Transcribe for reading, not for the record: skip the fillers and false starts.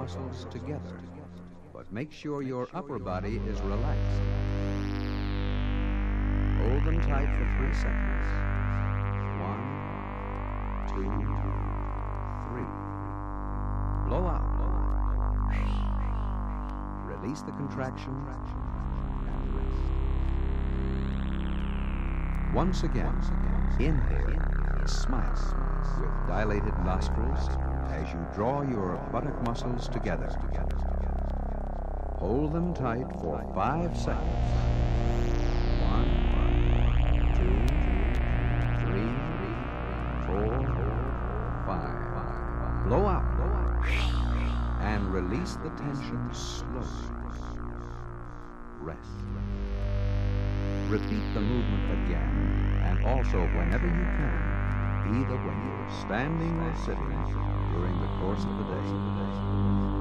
muscles together, but make sure your upper body is relaxed. Hold them tight for 3 seconds. 1, 2, 3. Blow out. Release the contraction and rest. Once again, inhale, smile with dilated nostrils as you draw your buttock muscles together. Hold them tight for 5 seconds. 1, 2, 3, 4, 5. Blow out and release the tension slowly. Rest. Repeat the movement again, and also whenever you can, either when you're standing or sitting during the course of the day.